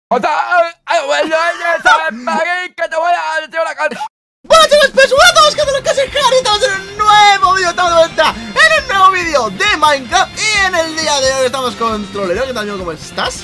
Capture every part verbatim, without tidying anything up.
O sea, bueno, que te voy a decir una cosa. Bueno chicos, pues hola a todos, que los casi estamos en un nuevo vídeo, estamos de vuelta en un nuevo vídeo de Minecraft. Y en el día de hoy estamos con Trolero. ¿Qué tal, amigo? ¿Cómo estás?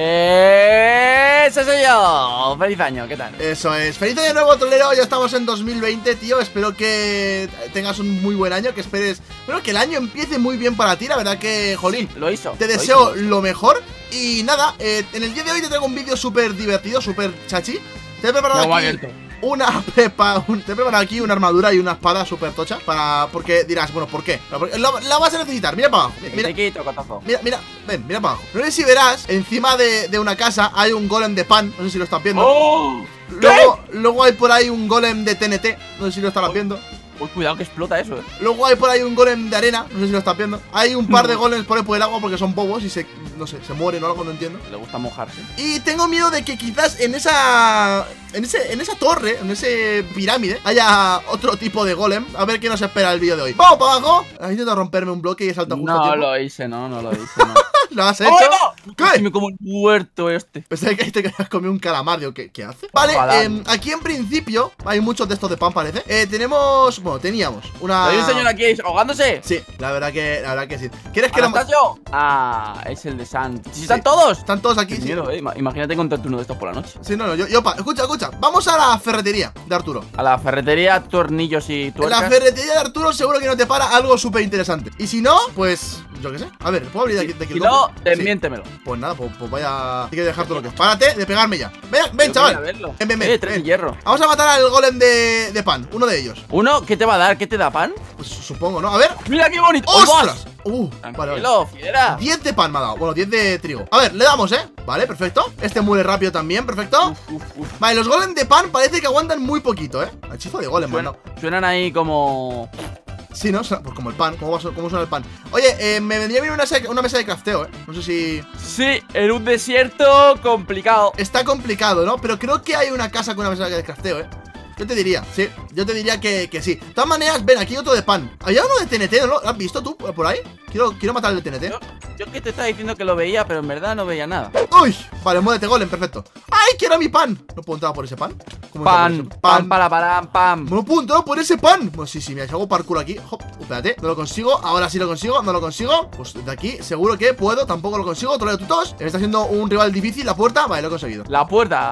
Eh, ese soy yo. Feliz año, ¿qué tal? Eso es, feliz año nuevo, Trolero. Ya estamos en dos mil veinte, tío. Espero que tengas un muy buen año, que esperes, bueno, que el año empiece muy bien para ti. La verdad que, jolín, Lo hizo. te lo deseo hizo. lo mejor. Y nada, eh, en el día de hoy te traigo un vídeo súper divertido, súper chachi. Te he preparado Ya, aquí una pepa, un, te he preparado aquí una armadura y una espada súper tocha para, porque dirás, bueno, ¿por qué? La, la vas a necesitar, mira para abajo. Mira, Te quito, cotazo. mira, mira, ven, mira para abajo. No sé si verás, encima de, de una casa hay un golem de pan, no sé si lo estás viendo. ¡Oh! Luego, luego hay por ahí un golem de T N T, no sé si lo estarás viendo. Uy, cuidado que explota eso, eh. Luego hay por ahí un golem de arena, no sé si lo estás viendo. Hay un par de golems por ahí por el agua porque son bobos y se, no sé, se mueren o algo, no entiendo. Le gusta mojarse. Y tengo miedo de que quizás en esa, en ese, en esa torre, en ese pirámide, haya otro tipo de golem. A ver qué nos espera el vídeo de hoy. ¡Vamos para abajo! Has intentado romperme un bloque y he saltado justo a No tiempo. lo hice, no, no lo hice, no. ¿Lo has hecho? ¡Oh, no! ¿Qué? Me como un huerto este. Pensé que te querías comer un calamar, digo, ¿qué, qué hace? Vale, Ojalá. eh, aquí en principio hay muchos de estos de pan, parece. eh, Tenemos, bueno, teníamos una... ¿Hay un señor aquí ahogándose? Sí, la verdad que, la verdad que sí. ¿Quieres que lo... ¿Anastasio? Ah, es el de San. ¿Si están todos? Están todos aquí, Qué sí. miedo, eh. Ima- Imagínate encontrarte uno de estos por la noche. Sí, no, no, yo, yo, pa, escucha, escucha. Vamos a la ferretería de Arturo. A la ferretería, tornillos y En tuercas. la ferretería de Arturo seguro que no te para algo súper interesante. Y si no, pues, yo qué sé. A ver, ¿puedo abrir de aquí? De aquí Si el no, cofre? Sí. desmiéntemelo. Pues nada, pues, pues vaya. Hay que dejar todo lo que es. Párate de pegarme ya. Ven, ven, Yo chaval. quería verlo. Ven, ven, ven, Eh, tres ven. de hierro. Vamos a matar al golem de, de pan, uno de ellos. Uno, ¿qué te va a dar? ¿Qué te da pan? Pues supongo, ¿no? A ver. ¡Mira qué bonito! ¡Ahí vas! ¡Ostras! Uh, vale, vale. Tranquilo, fiera. diez de pan me ha dado. Bueno, diez de trigo. A ver, le damos, ¿eh? Vale, perfecto. Este muere rápido también, perfecto. Uf, uf, uf. Vale, los golem de pan parece que aguantan muy poquito, ¿eh? Hechizo de golem, Suena- mano. Suenan ahí como... Sí, ¿no? Pues como el pan, ¿cómo, va a su- cómo suena el pan? Oye, eh, me vendría bien una, se- una mesa de crafteo, ¿eh? No sé si... Sí, en un desierto complicado. Está complicado, ¿no? Pero creo que hay una casa con una mesa de crafteo, ¿eh? Yo te diría, sí, yo te diría que, que sí. De todas maneras, ven, aquí hay otro de pan. Había uno de T N T, ¿no? ¿Lo has visto tú por ahí? Quiero, quiero matar al de T N T. Yo, yo que te estaba diciendo que lo veía, pero en verdad no veía nada. ¡Uy! Vale, muévete, golem, perfecto. ¡Ay, quiero mi pan! ¿No puedo entrar por ese pan? ¿Cómo entro Pan, por ese pan, para, para, pam. No puedo entrar por ese pan. Pues sí, sí, mira, si hago parkour aquí. Hop, espérate, no lo consigo. Ahora sí lo consigo, no lo consigo. Pues de aquí seguro que puedo, tampoco lo consigo. Troleo tú todos. Me está haciendo un rival difícil, la puerta. Vale, lo he conseguido. La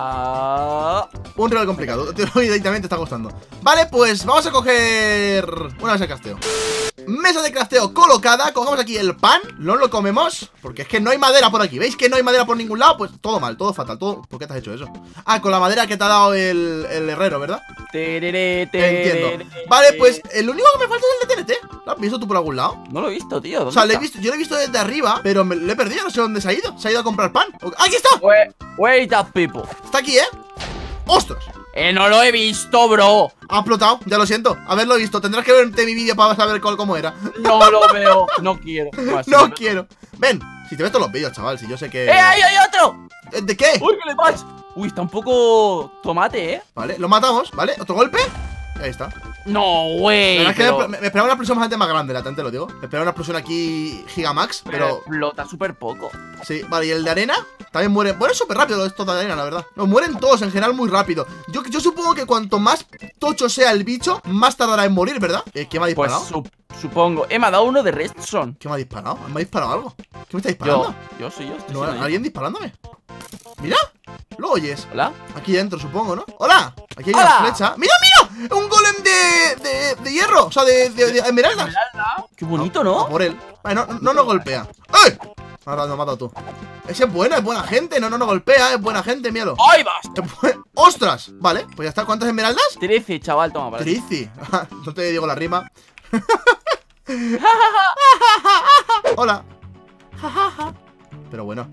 puerta. Un rival complicado, directamente está costando. Vale, pues vamos a coger una mesa de crafteo. Mesa de crafteo colocada. Cogemos aquí el pan, no lo comemos porque es que no hay madera por aquí. ¿Veis que no hay madera por ningún lado? Pues todo mal, todo fatal, todo... ¿Por qué te has hecho eso? Ah, con la madera que te ha dado el, el herrero, ¿verdad? Tereré, tereré. Entiendo. Vale, pues el único que me falta es el de T N T. ¿Lo has visto tú por algún lado? No lo he visto, tío. O sea, le he visto, yo lo he visto desde arriba, pero me, lo he perdido, no sé dónde se ha ido. Se ha ido a comprar pan. ¡Aquí está! Wait, wait up, people. Está aquí, ¿eh? ¡Ostras! Eh, no lo he visto, bro. Ha explotado, ya lo siento. Haberlo visto. Tendrás que verte mi vídeo para saber cuál, cómo era. No lo veo. No quiero. Bueno, sí, No me- quiero. Ven, si te ves todos los vídeos, chaval, si yo sé que... ¡Eh, ahí hay otro! ¿De qué? ¡Uy, qué le pasa! Uy, está un poco tomate, ¿eh? Vale, lo matamos, ¿vale? ¿Otro golpe? Ahí está. No, La güey. verdad es que pero- me, me esperaba una explosión bastante más grande, la te lo digo. Me esperaba una explosión aquí Gigamax, Pero pero... explota súper poco. Sí, vale, y el de arena también muere. Muere súper rápido esto de arena, la verdad. No, mueren todos en general muy rápido. Yo, yo supongo que cuanto más tocho sea el bicho, más tardará en morir, ¿verdad? Eh, ¿Quién me ha Pues disparado? sup- supongo. Eh, me ha dado uno de Redstone. ¿Quién me ha disparado? ¿Me ha disparado algo? ¿Qué me está Yo, disparando? yo soy yo. estoy ¿No, siendo yo. ¿Alguien disparándome? Mira, ¿lo oyes? ¿Hola? Aquí dentro, supongo, ¿no? ¡Hola! Aquí hay ¡Hola! una flecha. ¡Mira, mira! ¡Un golem de, de, de hierro! O sea, de, de, de esmeraldas. Qué bonito, A ¿no? por él. Vale, no, no, no nos golpea. ¡Eh! Me has matado tú. Ese es bueno, es buena gente. No, no nos golpea, es buena gente, míralo. ¡Ay, basta! Es bu- ¡Ostras! Vale, pues ya está. ¿Cuántas esmeraldas? trece, chaval, toma, para ti. Trici. No te digo la rima. Hola. Pero bueno.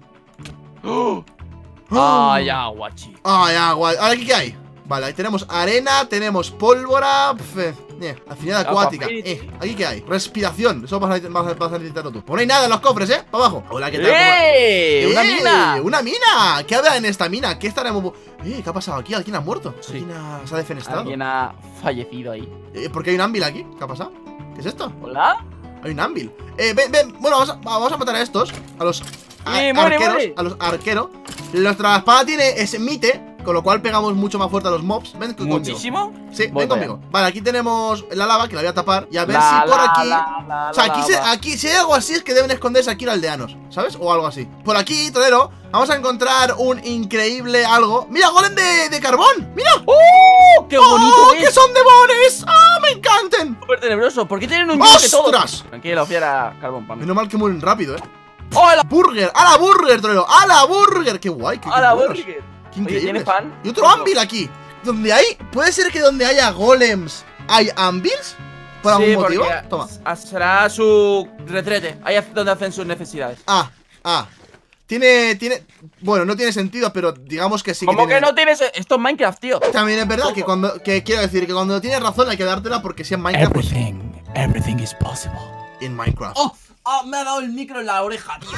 Ay, agua, chico. Ay, agua. ¿Ahora aquí qué hay? Vale, ahí tenemos arena, tenemos pólvora. Pf, eh, eh, afinidad Aqua acuática. Affinity. Eh, ¿aquí qué hay? Respiración. Eso vas a, vas a- vas a necesitarlo tú. Pues no hay nada en los cofres, ¿eh? Para abajo. Hola, ¿qué tal? ¿Cómo- ¡Eh! ¡Una ¡Eh! mina! ¡Una mina! ¿Qué habrá en esta mina? ¿Qué estaremos...? Eh, ¿qué ha pasado aquí? ¿Alguien ha muerto? Sí. ¿Alguien ha- se ha defenestrado? Alguien ha fallecido ahí. Eh, ¿Por qué hay un ámbil aquí? ¿Qué ha pasado? ¿Qué es esto? ¿Hola? Hay un ámbil. Eh, ven, ven. Bueno, vamos a, vamos a matar a estos. A los a- Eh, muere, arqueros. muere. A los arqueros. Nuestra espada tiene smite, con lo cual pegamos mucho más fuerte a los mobs. Ven conmigo. ¿Muchísimo? Sí, Voy ven conmigo. Vale, aquí tenemos la lava, que la voy a tapar. Y a ver La, si por la, aquí... la, la, O sea, la aquí, se- lava. aquí si hay algo así es que deben esconderse aquí los aldeanos, ¿sabes? O algo así. Por aquí, Torero, vamos a encontrar un increíble algo. ¡Mira, golem de, de carbón! ¡Mira! ¡Oh! ¡Qué bonito ¡Oh, es! que son demones! ¡Ah, me encantan! Súper tenebroso. ¿Por qué tienen un yunque todo? ¡Ostras! Tranquilo, fiera carbón para mí. Menos mal que mueren rápido, ¿eh? ¡Hola! ¡Burger! ¡A la burger, Torero! ¡A la burger! ¡Qué guay! ¡Qué, ¡A qué la buenos! burger! ¡Qué Oye, increíbles! ¿tienes pan? Y otro anvil aquí. Donde hay... ¿Puede ser que donde haya golems hay anvils? ¿Por algún Sí, motivo? porque Toma. a- será su retrete. Ahí es donde hacen sus necesidades. Ah, ah. Tiene, tiene... Bueno, no tiene sentido, pero digamos que sí que ¿Cómo que tiene... no tienes? Esto es Minecraft, tío. También es verdad que cuando... Que quiero decir que cuando tienes razón hay que dártela porque si en Minecraft... pues, Everything, everything is possible. en Minecraft. ¡Oh! ¡Oh! Me ha dado el micro en la oreja, tío.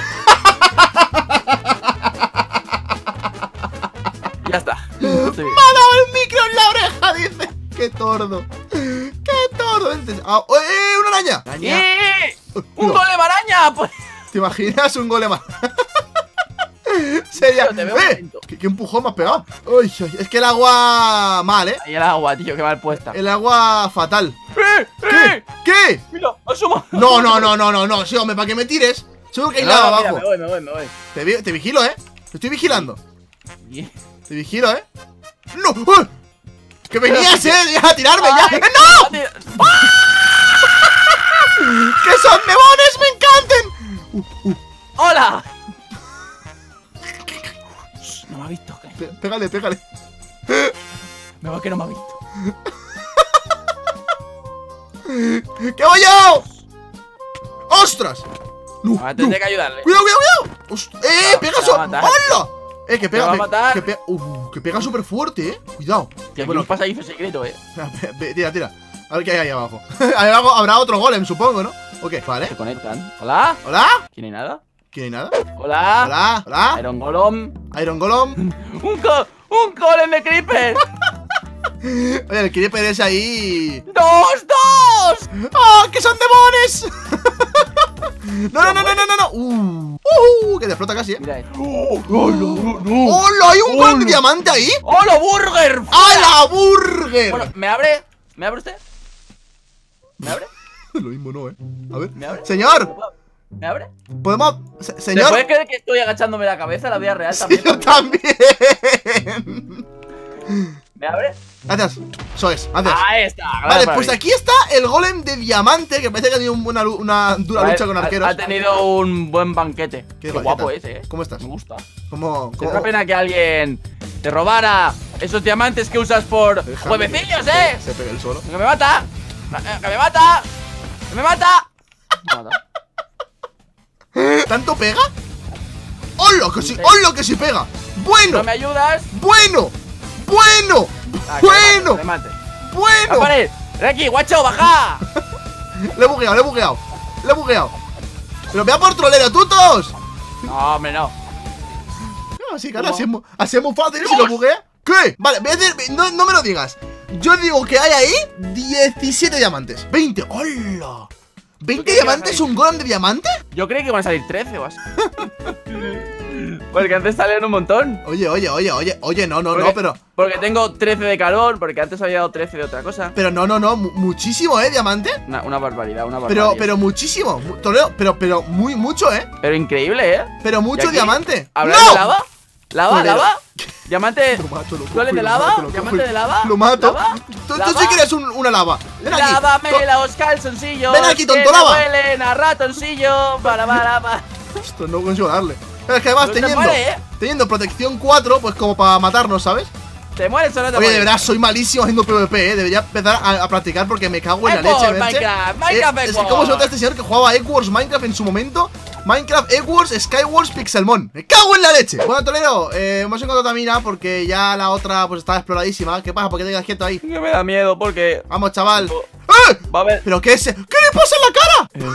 Ya está. Estoy bien. ¡Me ha dado el micro en la oreja! Dice. ¡Qué tordo! ¡Qué tordo! Vente. Ah, ¡eh! ¡Una araña! ¡Eh! ¡Un Cuidado. golem araña! Pues. ¿Te imaginas un golem? Sería... Tío, te veo ¡Eh! lento. ¿Qué, qué empujón me has pegado? Uy, uy, es que el agua... Mal, ¿eh? Ahí el agua, tío, qué mal puesta. El agua fatal. ¡Eh! ¿Qué? ¡Eh! ¿Qué? Mira, asoma. No, no, no, no, no, no. Sí, hombre, para que me tires. Seguro que hay No, lava no, mira, abajo. me voy, me voy, me voy. Te, vi- te vigilo, ¿eh? Te estoy vigilando. Yeah. Te vigilo, ¿eh? ¡No! ¡Eh! ¡Que venías, eh! ¡Ya, a tirarme, ya! Ay, ¡Eh, ¡No! tío. ¡Que son demones! ¡Me encantan! ¡Hola! Shh, no me ha visto, ¿qué? Pe- Pégale, pégale. Me va que no me ha visto. ¡Que voy yo! ¡Ostras! ¡No! Ahora no. tendré que ayudarle. ¡Cuidado, cuidado, cuidado! Host- ¡Eh! Te ¡Pega va a eso! matar. ¡Hola! ¡Eh, que pega! va a pe- matar. Que pega, uh, que pega súper fuerte, ¿eh? Cuidado. Tío, Bueno, un pasadizo secreto, eh. ve- ve- tira, tira. A ver qué hay ahí abajo. Ahí abajo habrá otro golem, supongo, ¿no? Ok, vale. Se conectan. ¿Hola? ¿Hola? ¿Quién hay nada? ¿Quién hay nada? ¿Hola? ¿Hola? ¿Hola? Iron Golem. Iron Golem. ¡Un co un golem de creeper! Oye, el creeper es ahí. ¡Dos, dos! ¡Oh, que son demones! No, no, no, no, no, no, no. Uh, uh, que te explota casi, eh. Mira esto. ¡Hola! ¿Hay un golem de diamante ahí? ¡Hola, burger! ¡A la burger! Bueno, ¿me abre? ¿Me abre usted? ¿Me abre? Lo mismo no, eh. A ver. ¿Me abre? Señor, ¿Me abre? podemos. se- ¿Te señor. puedes creer que estoy agachándome la cabeza en la vida real Sí, también? yo también. ¿Me abre? Gracias. Eso es, gracias. Ahí está. Vale, gracias, pues Mavi. aquí está el golem de diamante, que parece que ha tenido una, lu- una dura Vale, lucha con ha- arqueros. Ha tenido un buen banquete. ¿Qué Qué, tal, guapo qué tal? ese, eh. ¿Cómo estás? Me gusta. ¿Cómo, Es cómo- una pena que alguien te robara esos diamantes que usas por Déjame juevecillos, que- eh. Se pega el suelo. ¡Que me mata! Eh, ¡Que me mata! ¡Que me mata! Me mata. ¿Tanto pega? ¡Hola que sí! ¡Hola que sí pega! ¡Bueno! ¿No me ayudas? ¡Bueno! ¡Bueno! Ah, que ¡Bueno! me mate, que me mate. ¡Bueno! ¡A pared! ¡Ven aquí, guacho, baja! Le he bugueado, le he bugueado. Le he bugueado. Pero vea por trolero, tutos. No, hombre, no. No, sí, claro, ¿Cómo? así es, mu- así es muy fácil si lo buguea. ¿Qué? Vale, voy a decir, no, no me lo digas. Yo digo que hay ahí diecisiete diamantes. veinte. ¡Hola! ¿veinte crees que diamantes vas a ir? un golem de diamante? Yo creí que iban a salir trece o así. Porque antes salían un montón. Oye, oye, oye, oye, oye, no, no, Porque- no, pero. Porque tengo trece de carbón, porque antes había dado trece de otra cosa. Pero no, no, no, mu- muchísimo, ¿eh? Diamante. Una, una barbaridad, una barbaridad. Pero, pero muchísimo. Mu- Torero, pero, pero muy, mucho, ¿eh? Pero increíble, ¿eh? Pero ¿Y mucho aquí? diamante. ¿Habrá ¡No! de lava? ¿Lava? Torero. ¿Lava? ¿Diamante? Lo mato, lo cojo ¿Golem y de lo lava? mato, lo cojo ¿Diamante y- de lava? Lo mato. ¿Lava? Tú, tú ¿Lava? sí que eres un- una lava. Ven aquí. Lávame To- los calzoncillos. Ven aquí, tonto que me lava. huelen a ratoncillo. Para, para, para. Esto no consigo darle. Pero es que además, No te teniendo, muere, ¿eh? teniendo protección cuatro, pues como para matarnos, ¿sabes? Te mueres o no te Oye, de mueres. verdad, soy malísimo haciendo PvP, ¿eh? Debería empezar a, a practicar porque me cago en la Eggwars, leche, Merche. Minecraft, Minecraft, Eh, Es que Eggwars. cómo se nota este señor que jugaba Eggwars Minecraft en su momento. Minecraft, Eggwars, Skywars, Pixelmon. ¡Me cago en la leche! Bueno, Tolero, eh, hemos encontrado Tamina porque ya la otra pues estaba exploradísima. ¿Qué pasa? ¿Por qué te quedas quieto ahí? Que me da miedo porque Vamos, chaval. Oh. ¡Eh! va a haber. ¿Pero qué es? ¿Qué le pasa en la cara?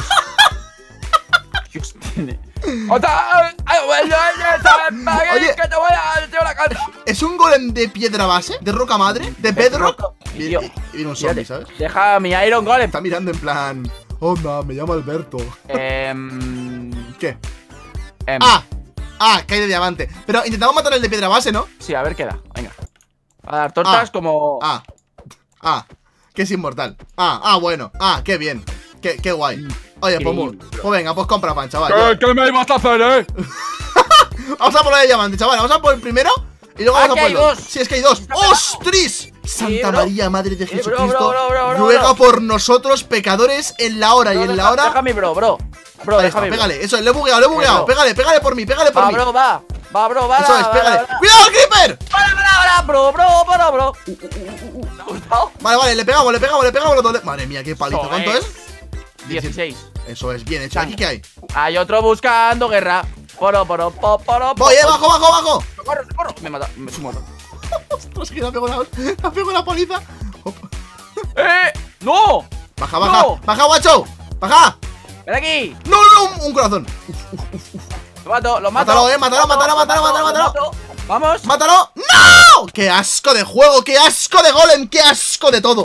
Dios, tiene. ¡Otra! ¡Ay, bueno, oye, ¿sabes? Para Oye. que te voy a decir una cosa. ¿Es un golem de piedra base? ¿De roca madre? ¿De bedrock? Viene, Tío, y- viene un zombie, fíjate, ¿sabes? Deja mi Iron Golem. Está mirando en plan... Onda, me llamo Alberto. Em. ¿Qué? em, Ah, Ah, que hay de diamante. Pero intentamos matar el de piedra base, ¿no? Sí, a ver qué da. Venga. A dar tortas Ah. como. Ah, ah, que es inmortal. Ah, ah, bueno, ah, qué bien. Qué, qué guay. Oye, pues, muy- pues venga, pues compra pan, chaval. ¿Qué, ¿Qué me ibas a hacer, eh? Vamos a por el diamante, chaval. Vamos a por el primero y luego Ah, vamos a que por hay el dos. dos. Sí, es que hay dos. Está pegado. ¡Ostras! Santa bro. María, Madre de Sí, bro, Jesucristo, bro, bro, bro, ruega bro. por nosotros, pecadores, en la hora y Bro, en la deja- hora. Déjame, bro, bro. Bro, Ahí está, déjame. bro. pégale, eso, le he bugueado, le he bugueado. bro. Pégale, pégale por mí, pégale por Va, mí. bro, va. Va, bro, va. Eso es, va, pégale. va, va. ¡Cuidado, Creeper! Para, para, para, bro, bro, para, bro. ¿Te ha gustado? Vale, vale, le pegamos, le pegamos, le pegamos los dos. Madre mía, qué palizo. Eso ¿Cuánto es. es? dieciséis. Eso es, bien hecho. ¿Aquí qué hay? Hay otro buscando guerra. Poro, poro, poro, poro. Voy, eh, bajo, bajo, bajo. Corro, corro. Me mata, me sumo. Ostras, que le ha pegado una, le ha pegado una paliza. Hop. ¡Eh! ¡No! Baja, baja, No. baja, guacho. Baja. ¡Ven aquí! No, no, no, un, un corazón. Lo mato, lo mato. Mátalo, eh, mátalo, mátalo, mátalo, mátalo, lo mátalo. mato. Vamos. ¡Mátalo! ¡No! ¡Qué asco de juego! ¡Qué asco de golem! ¡Qué asco de todo!